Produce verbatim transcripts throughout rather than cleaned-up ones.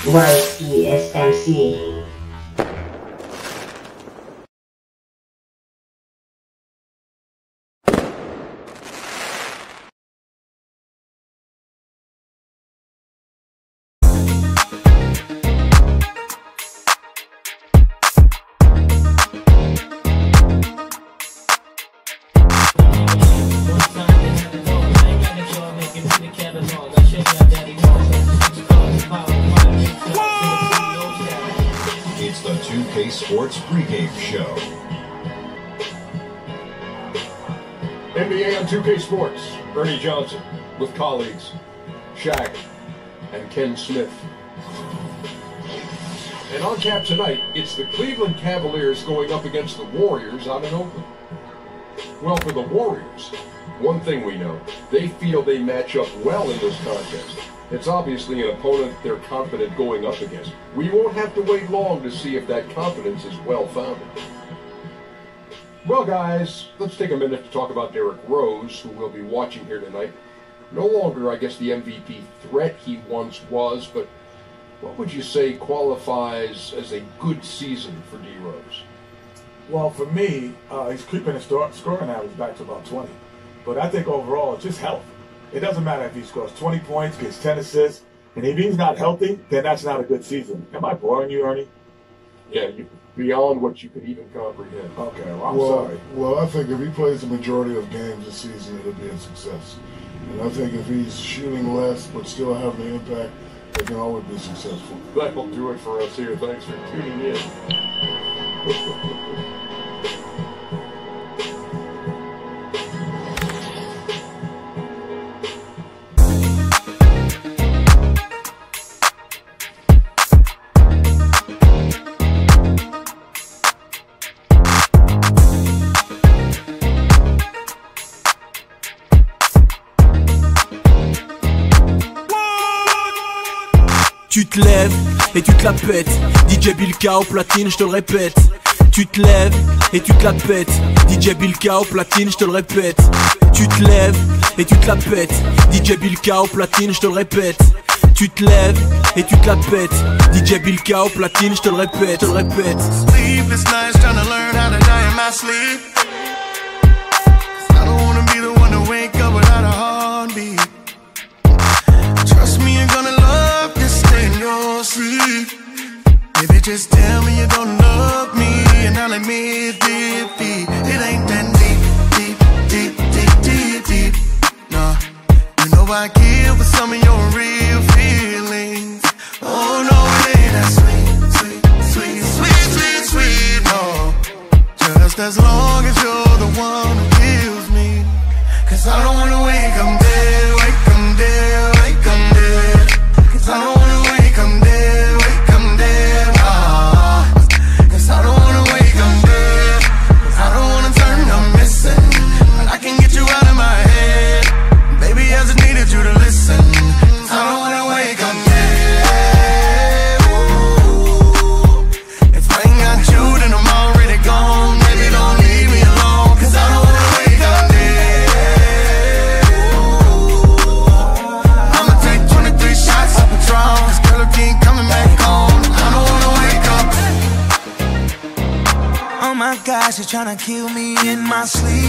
Y E S M C. two K Sports pregame show. N B A on two K Sports, Ernie Johnson with colleagues Shaq and Ken Smith. And on cap tonight, it's the Cleveland Cavaliers going up against the Warriors out in Oakland. Well, for the Warriors, one thing we know, they feel they match up well in this contest. It's obviously an opponent they're confident going up against. We won't have to wait long to see if that confidence is well-founded. Well, guys, let's take a minute to talk about Derrick Rose, who we'll be watching here tonight. No longer, I guess, the M V P threat he once was, but what would you say qualifies as a good season for D. Rose? Well, for me, uh, he's creeping his scoring average back to about twenty. But I think overall, it's just health. It doesn't matter if he scores twenty points, gets ten assists, and if he's not healthy, then that's not a good season. Am I boring you, Ernie? Yeah, you, beyond what you could even comprehend. Okay, well, I'm well, sorry. Well, I think if he plays the majority of games this season, it'll be a success. And I think if he's shooting less but still having an impact, it can always be successful. That'll do it for us here. Thanks for tuning in. Tu te lèves et tu te la pètes. D J Bilka au platine, je te le répète. Tu te lèves et tu te la pètes. D J Bilka au platine, je te le répète. Tu te lèves et tu te la pètes. D J Bilka au platine, je te le répète. Tu te lèves et tu te la pètes. D J Bilka au platine, je te le répète, je te le répète. Sleepless nights trying to learn how to die in my sleep. I don't wanna be the one to wake up without a heartbeat. Trust me, you're gonna love this stay in your sleep. Baby, just tell me you're gonna love me, and I'll admit defeat. It ain't that deep, deep, deep, deep, deep, deep. Nah, you know I kill for some of your real feelings. Oh no, it ain't that sweet, sweet, sweet, sweet, sweet, sweet. No, just as long as you're the one who kills me. Cause I don't wanna wake up dead, wake up dead, wake up dead. Cause I don't wanna wake up dead, wake up dead. Ah, cause I don't wanna wake up dead. Cause I don't wanna turn up missing. But I can get you out of my head. Baby, I just needed you to listen. Cause I don't wanna wake up dead. Ooh, if I ain't got you, then I'm already gone. Baby, don't leave me alone. Cause I don't wanna wake up dead. Ooh, I'ma take twenty-three shots of Patron. Cause girl, if you ain't coming back home, I don't wanna wake up. Oh my gosh, you're tryna kill me in my sleep.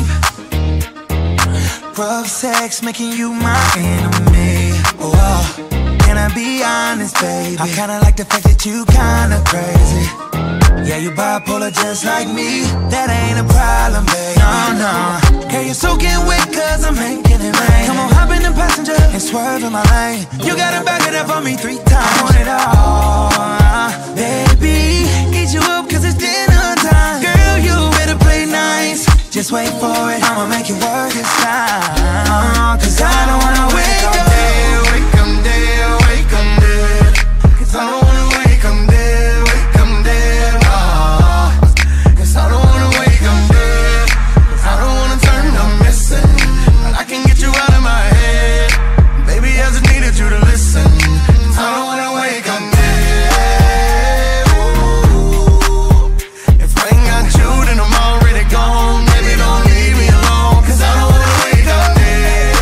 Rough sex making you my enemy. Oh, can I be honest, baby? I kinda like the fact that you kinda crazy. Yeah, you bipolar just like me. That ain't a problem, baby. No, no. Girl, you're soaking wet cause I'm making it rain. Come on, hop in the passenger and swerve in my lane. You gotta back it up on me three times. I want it all, baby. Eat you up cause it's dinner time. Girl, you better play nice. Just wait for it, I'ma make it work this time. Cause I don't wanna wake up dead, wake up dead, wake up dead. Cause I don't wanna wake up dead, wake up dead. Ah, cause I don't wanna wake up dead. Cause I don't wanna turn up missing. But I can get you out of my head. Baby, I just needed you to listen. Cause I don't wanna wake up dead. Ooh, if I ain't got you, then I'm already gone. Baby, don't leave me alone. Cause I don't wanna wake up dead.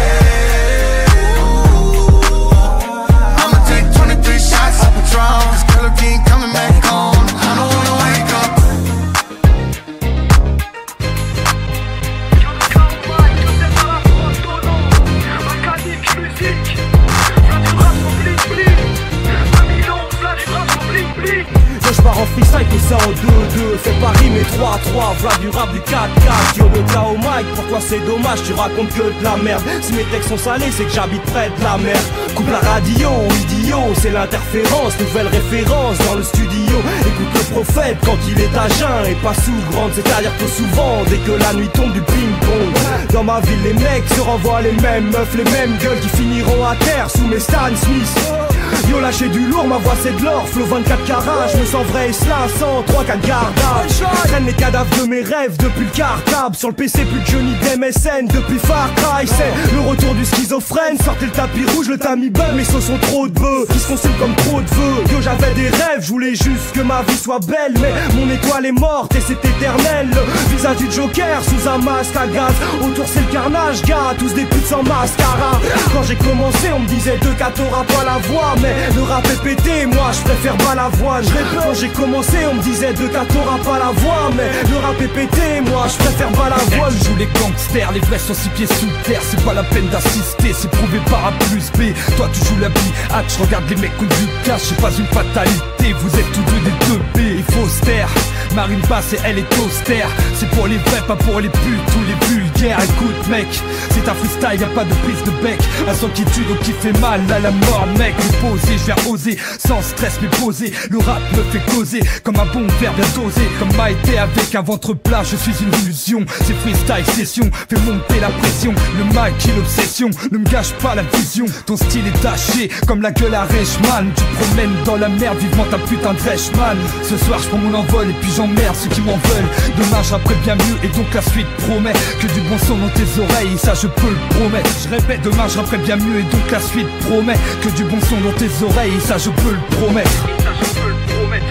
freestyle que ça en deux deux. Fais pas rimer trois trois, v'là du rap du quatre quatre. Yo de là au mic, pour toi c'est dommage, tu racontes que de la merde. Si mes textes sont salés, c'est que j'habite près de la mer. Coupe la radio, idiot, c'est l'interférence. Nouvelle référence dans le studio. Écoute le prophète quand il est à jeun et pas sous grande. C'est-à-dire que souvent, dès que la nuit tombe du ping-pong. Dans ma ville, les mecs se renvoient les mêmes meufs, les mêmes gueules qui finiront à terre sous mes Stan Smith. Yo lâché du lourd, ma voix c'est de l'or. Flow vingt-quatre carats, je me sens vrai et cela sans trois quatre gardages. Traîne les cadavres de mes rêves depuis le cartable. Sur le P C plus de Johnny D M S N depuis Far Cry. C'est le retour du schizophrène. Sortez le tapis rouge, le tamis bug. Mes sauces sont trop de bœufs, qui se consument comme trop de vœux. Yo j'avais des rêves, je voulais juste que ma vie soit belle. Mais mon étoile est morte et c'est éternel. Le visage du Joker sous un masque à gaz. Autour c'est le carnage, gars, tous des putes sans mascara. Quand j'ai commencé on me disait deux quatre t'auras pas la voix. Mais le rap est pété, moi je préfère Balavoine. Quand j'ai commencé on me disait deux quatre t'auras pas la voix. Mais le rap est pété, moi je préfère Balavoine. Je joue les gangsters, les vrais sont six pieds sous terre. C'est pas la peine d'assister, c'est prouvé par A plus B. Toi tu joues la biatch, je regarde les mecs qui ont du cash. C'est pas une fatalité, vous êtes tous deux des deux B. Il faut se taire, Marine basse et elle est austère. C'est pour les vrais, pas pour les putes ou les vulgaires. Écoute mec, c'est un freestyle, y'a pas de prise de bec. Un son qui tue donc qui fait mal à la mort mec. J'ai posé, je vais oser, sans stress mais posé. Le rap me fait causer, comme un bon verre bien dosé. Comme Maïté avec un ventre plat, je suis une illusion. C'est freestyle session, fais monter la pression. Le mic est l'obsession, ne me gâche pas la vision. Ton style est taché, comme la gueule à Reichmann. Tu te promènes dans la merde, vivement ta putain de Reichmann. Ce soir je prends mon envol et puis j'emmerde ceux qui m'en veulent. Demain je rapperai bien mieux et donc la suite promet que du bon son dans tes oreilles, ça je peux le promettre. Je répète, demain je rapperai bien mieux et donc la suite promet que du bon son dans tes oreilles, ça je peux le promettre. Ça je peux le promettre.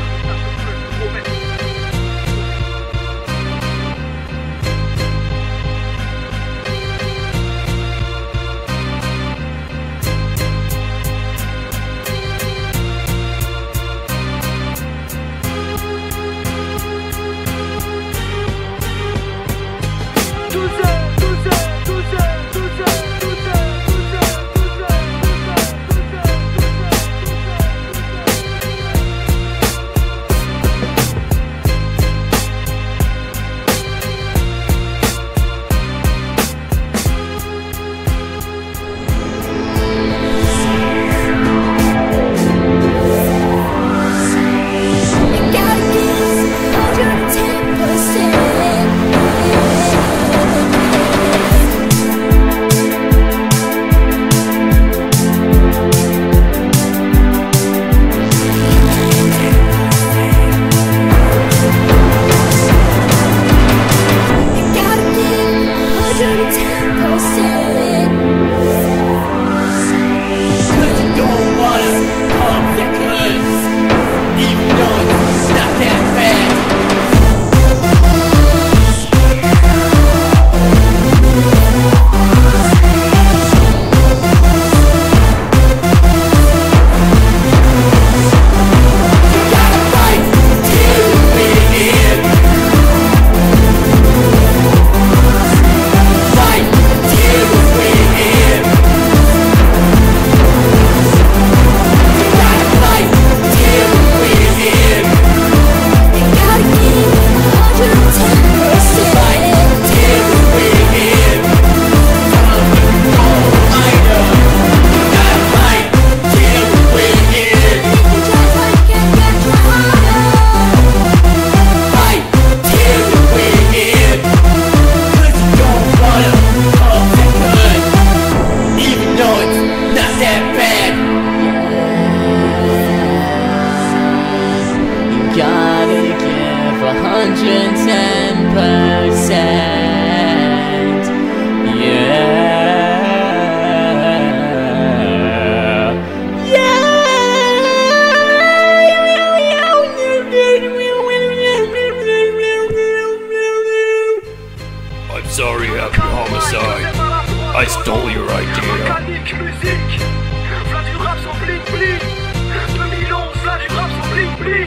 I stole your idea. Yo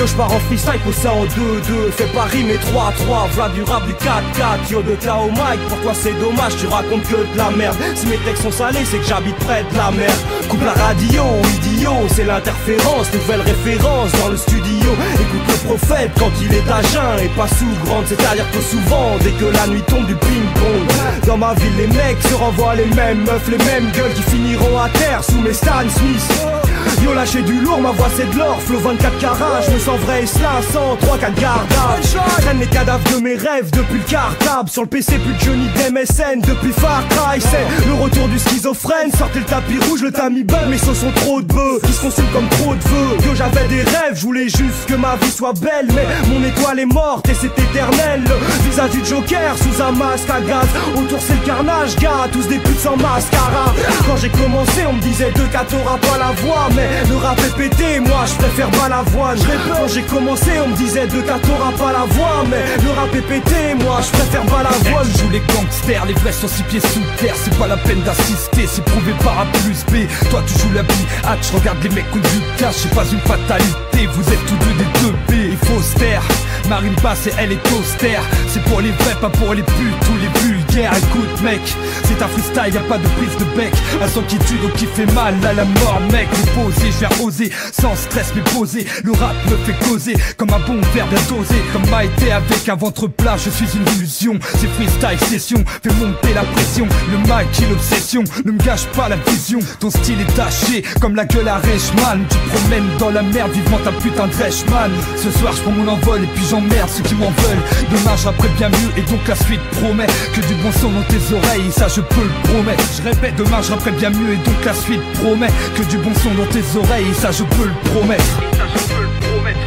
Yo, j'pars en freestyle, pose ça en deux deux. Fais pas rimer trois trois, v'là du rap du quatre quatre. Yo, de là au mic, pour toi c'est dommage, tu racontes que de la merde. Si mes textes sont salés, c'est que j'habite près de la mer. Coupe la radio, idiot, c'est l'interférence. Nouvelle référence dans le studio. Écoute le prophète quand il est à jeun et pas sous grande. C'est-à-dire que souvent, dès que la nuit tombe, du ping-pong. Dans ma ville, les mecs se renvoient les mêmes meufs, les mêmes gueules qui finiront à terre sous mes Stan Smith. Yo, lâcher du lourd, ma voix c'est de l'or. Flow vingt-quatre carats, je me sens vrai et cela sans trois quatre gardables. Traîne les cadavres de mes rêves depuis le cartable. Sur le P C, plus de Johnny M S N depuis Far Cry. C'est le retour du schizophrène. Sortez le tapis rouge, le tamis bug. Mes sauces sont trop de bœufs, qui se consument comme trop de vœux. Yo, j'avais des rêves, je voulais juste que ma vie soit belle. Mais mon étoile est morte et c'est éternel. Le visage du Joker sous un masque à gaz. Autour c'est le carnage, gars, tous des putes sans mascara. Quand j'ai commencé, on me disait deux quatre t'auras pas la voix. Mais le rap est pété, moi je préfère Balavoine. Quand j'ai commencé, on me disait deux quatre t'auras pas la voix. Mais le rap est pété, moi je préfère Balavoine. Je joue les gangsters, les vrais sont six pieds sous terre. C'est pas la peine d'assister, c'est prouvé par A plus B. Toi tu joues la biatch, regarde les mecs qui ont du cash. C'est pas une fatalité, vous êtes tous deux des deux B. Il faut se taire, Marine basse et elle est austère. C'est pour les vrais, pas pour les putes, tous les vulgaires. Écoute mec, c'est un freestyle, y'a pas de prise de bec. Un son qui tue donc qui fait mal à la mort mec. Mais posé, je vais oser, sans stress mais posé. Le rap me fait causer, comme un bon verre bien dosé. Comme Maïté avec un ventre plat, je suis une illusion. C'est freestyle session, fais monter la pression. Le mic est l'obsession, ne me gâche pas la vision. Ton style est taché, comme la gueule à Reichmann. Tu te promènes dans la merde, vivant ta putain de Reichmann. Ce soir je prends mon envol et puis j'emmerde ceux qui m'en veulent. Demain je rapperai bien mieux et donc la suite promet que du bon son dans tes oreilles, ça je peux le promettre. Je répète, demain je rapperai bien mieux et donc la suite promet que du bon son dans tes oreilles, ça je peux le promettre. Ça je peux le promettre.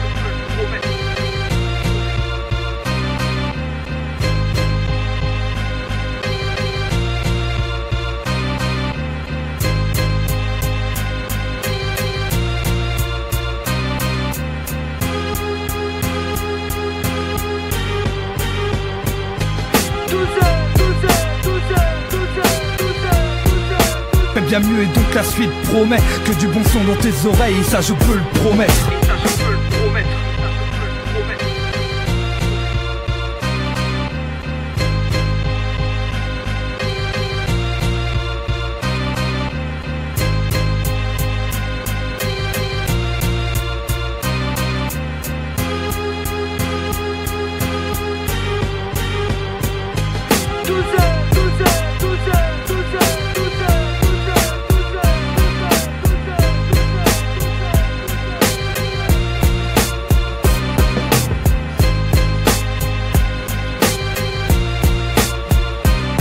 Bien mieux et donc la suite promet que du bon son dans tes oreilles, ça je peux le promettre. Ça je peux le promettre.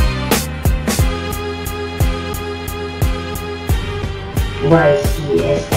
Y C S